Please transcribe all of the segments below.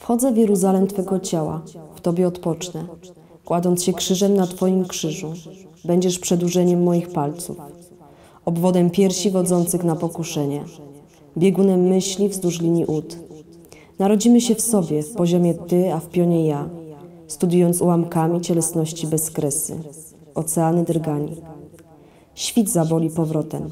Wchodzę w Jeruzalem Twego ciała, w Tobie odpocznę. Kładąc się krzyżem na Twoim krzyżu, będziesz przedłużeniem moich palców, obwodem piersi wodzących na pokuszenie, biegunem myśli wzdłuż linii ud. Narodzimy się w sobie, w poziomie Ty, a w pionie ja, studiując ułamkami cielesności bez kresy, oceany drgani. Świt zaboli powrotem.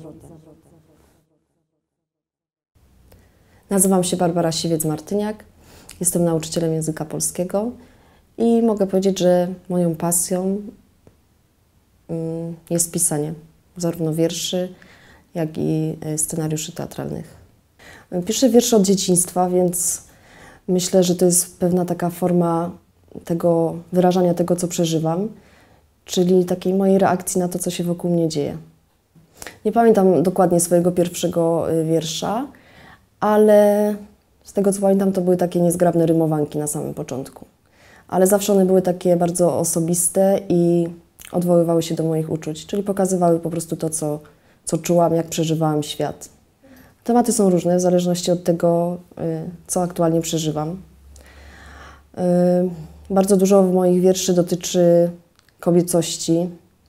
Nazywam się Barbara Siwiec-Martyniak, jestem nauczycielem języka polskiego i mogę powiedzieć, że moją pasją jest pisanie zarówno wierszy, jak i scenariuszy teatralnych. Piszę wiersze od dzieciństwa, więc myślę, że to jest pewna taka forma tego wyrażania tego, co przeżywam, czyli takiej mojej reakcji na to, co się wokół mnie dzieje. Nie pamiętam dokładnie swojego pierwszego wiersza, ale z tego, co pamiętam, to były takie niezgrabne rymowanki na samym początku. Ale zawsze one były takie bardzo osobiste i odwoływały się do moich uczuć, czyli pokazywały po prostu to, co czułam, jak przeżywałam świat. Tematy są różne w zależności od tego, co aktualnie przeżywam. Bardzo dużo w moich wierszy dotyczy kobiecości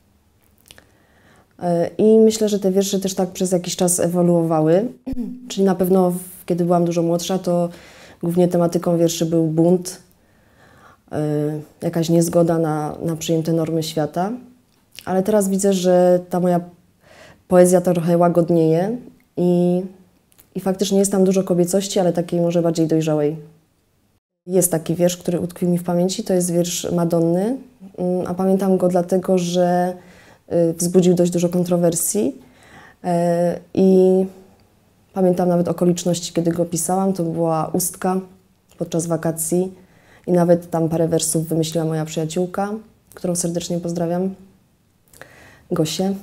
i myślę, że te wiersze też tak przez jakiś czas ewoluowały. Czyli na pewno, kiedy byłam dużo młodsza, to głównie tematyką wierszy był bunt, jakaś niezgoda na przyjęte normy świata. Ale teraz widzę, że ta moja poezja trochę łagodnieje i faktycznie jest tam dużo kobiecości, ale takiej może bardziej dojrzałej. Jest taki wiersz, który utkwił mi w pamięci, to jest wiersz Madonny, a pamiętam go dlatego, że wzbudził dość dużo kontrowersji i pamiętam nawet okoliczności, kiedy go pisałam. To była ustka podczas wakacji i nawet tam parę wersów wymyśliła moja przyjaciółka, którą serdecznie pozdrawiam, Gosię.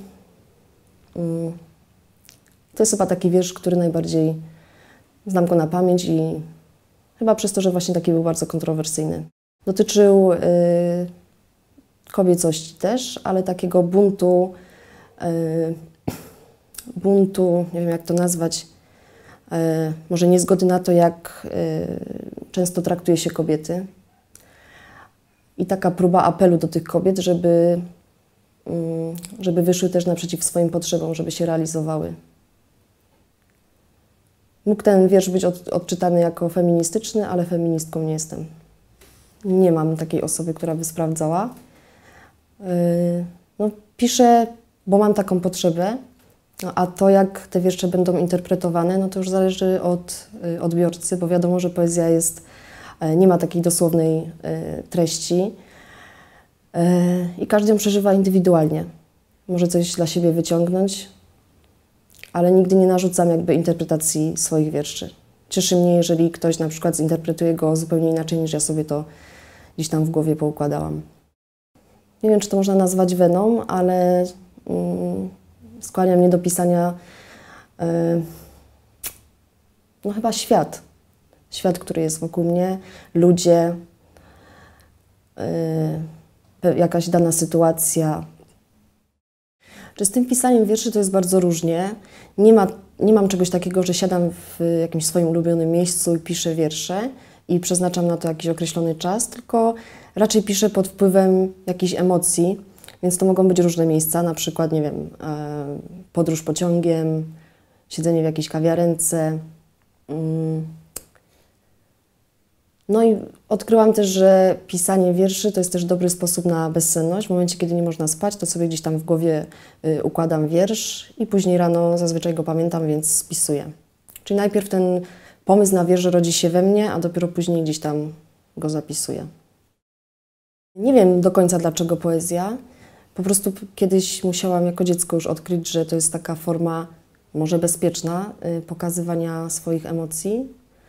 To jest chyba taki wiersz, który najbardziej znam go na pamięć i chyba przez to, że właśnie taki był bardzo kontrowersyjny. Dotyczył kobiecości też, ale takiego buntu, nie wiem jak to nazwać, może niezgody na to, jak często traktuje się kobiety. I taka próba apelu do tych kobiet, żeby wyszły też naprzeciw swoim potrzebom, żeby się realizowały. Mógł ten wiersz być odczytany jako feministyczny, ale feministką nie jestem. Nie mam takiej osoby, która by sprawdzała. No, piszę, bo mam taką potrzebę, a to, jak te wiersze będą interpretowane, no to już zależy od odbiorcy, bo wiadomo, że poezja nie ma takiej dosłownej treści i każdy ją przeżywa indywidualnie. Może coś dla siebie wyciągnąć, ale nigdy nie narzucam jakby interpretacji swoich wierszy. Cieszy mnie, jeżeli ktoś na przykład zinterpretuje go zupełnie inaczej, niż ja sobie to gdzieś tam w głowie poukładałam. Nie wiem, czy to można nazwać weną, ale skłania mnie do pisania no chyba świat. Świat, który jest wokół mnie, ludzie, jakaś dana sytuacja. Czy z tym pisaniem wierszy to jest bardzo różnie. Nie mam czegoś takiego, że siadam w jakimś swoim ulubionym miejscu i piszę wiersze i przeznaczam na to jakiś określony czas, tylko raczej piszę pod wpływem jakichś emocji, więc to mogą być różne miejsca, na przykład, nie wiem, podróż pociągiem, siedzenie w jakiejś kawiarence. No i odkryłam też, że pisanie wierszy to jest też dobry sposób na bezsenność. W momencie, kiedy nie można spać, to sobie gdzieś tam w głowie układam wiersz i później rano zazwyczaj go pamiętam, więc spisuję. Czyli najpierw ten pomysł na wiersz rodzi się we mnie, a dopiero później gdzieś tam go zapisuję. Nie wiem do końca, dlaczego poezja. Po prostu kiedyś musiałam jako dziecko już odkryć, że to jest taka forma może bezpieczna pokazywania swoich emocji.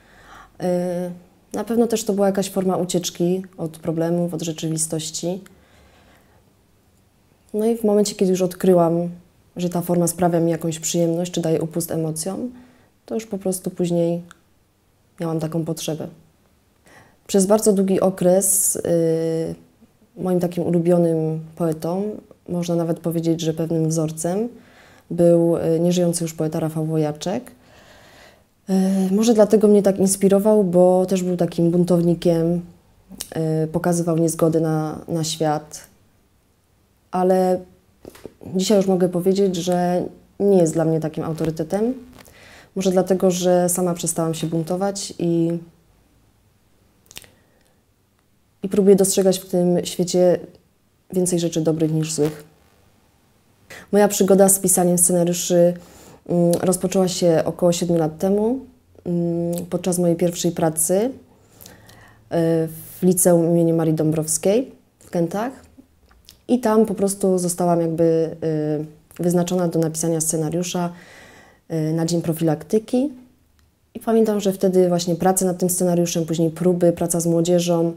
Na pewno też to była jakaś forma ucieczki od problemów, od rzeczywistości. No i w momencie, kiedy już odkryłam, że ta forma sprawia mi jakąś przyjemność, czy daje upust emocjom, to już po prostu później miałam taką potrzebę. Przez bardzo długi okres moim takim ulubionym poetą, można nawet powiedzieć, że pewnym wzorcem, był nieżyjący już poeta Rafał Wojaczek. Może dlatego mnie tak inspirował, bo też był takim buntownikiem, pokazywał niezgodę na świat, ale dzisiaj już mogę powiedzieć, że nie jest dla mnie takim autorytetem. Może dlatego, że sama przestałam się buntować i próbuję dostrzegać w tym świecie więcej rzeczy dobrych niż złych. Moja przygoda z pisaniem scenariuszy rozpoczęła się około 7 lat temu, podczas mojej pierwszej pracy w liceum im. Marii Dąbrowskiej w Kętach. I tam po prostu zostałam jakby wyznaczona do napisania scenariusza na dzień profilaktyki. I pamiętam, że wtedy właśnie prace nad tym scenariuszem, później próby, praca z młodzieżą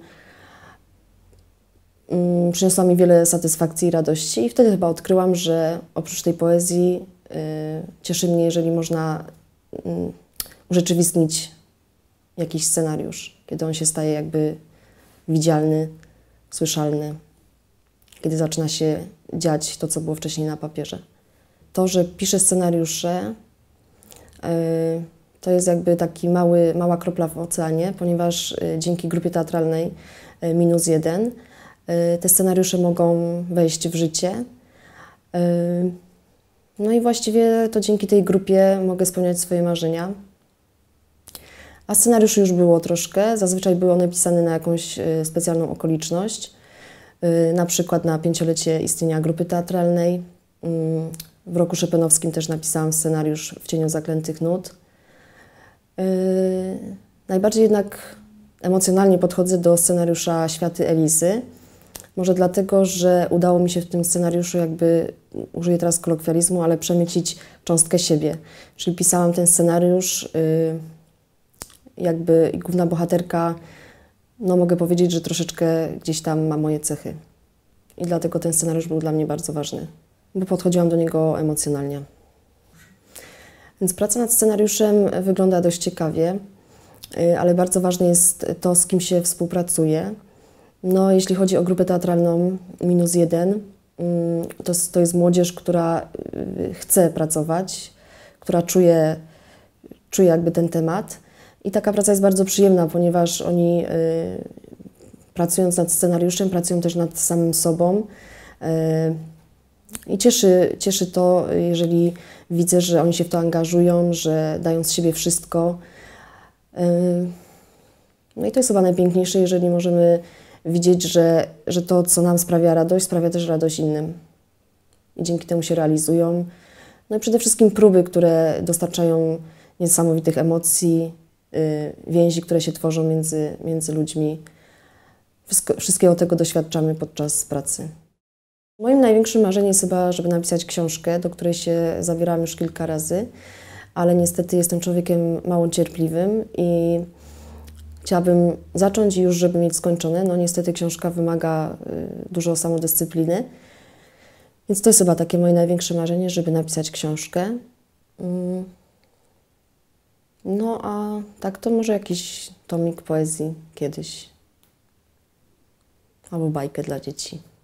przyniosła mi wiele satysfakcji i radości. I wtedy chyba odkryłam, że oprócz tej poezji cieszy mnie, jeżeli można urzeczywistnić jakiś scenariusz, kiedy on się staje jakby widzialny, słyszalny, kiedy zaczyna się dziać to, co było wcześniej na papierze. To, że piszę scenariusze, to jest jakby taki mała kropla w oceanie, ponieważ dzięki grupie teatralnej -1 te scenariusze mogą wejść w życie. No i właściwie to dzięki tej grupie mogę spełniać swoje marzenia. A scenariuszy już było troszkę. Zazwyczaj były one pisane na jakąś specjalną okoliczność. Na przykład na 5-lecie istnienia grupy teatralnej. W roku szopenowskim też napisałam scenariusz W cieniu zaklętych nut. Najbardziej jednak emocjonalnie podchodzę do scenariusza Światy Elizy. Może dlatego, że udało mi się w tym scenariuszu jakby, użyję teraz kolokwializmu, ale przemycić cząstkę siebie. Czyli pisałam ten scenariusz, jakby główna bohaterka, no mogę powiedzieć, że troszeczkę gdzieś tam ma moje cechy. I dlatego ten scenariusz był dla mnie bardzo ważny, bo podchodziłam do niego emocjonalnie. Więc praca nad scenariuszem wygląda dość ciekawie, ale bardzo ważne jest to, z kim się współpracuje. No, jeśli chodzi o grupę teatralną -1, to jest młodzież, która chce pracować, która czuje jakby ten temat. I taka praca jest bardzo przyjemna, ponieważ oni pracując nad scenariuszem, pracują też nad samym sobą. I cieszy to, jeżeli widzę, że oni się w to angażują, że dają z siebie wszystko. No i to jest chyba najpiękniejsze, jeżeli możemy widzieć, że to, co nam sprawia radość, sprawia też radość innym. I dzięki temu się realizują. No i przede wszystkim próby, które dostarczają niesamowitych emocji, więzi, które się tworzą między ludźmi. Wszystkiego tego doświadczamy podczas pracy. Moim największym marzeniem jest chyba, żeby napisać książkę, do której się zabierałam już kilka razy, ale niestety jestem człowiekiem mało cierpliwym i chciałabym zacząć i już, żeby mieć skończone. No niestety książka wymaga dużo samodyscypliny, więc to jest chyba takie moje największe marzenie, żeby napisać książkę. No a tak to może jakiś tomik poezji kiedyś. Albo bajkę dla dzieci.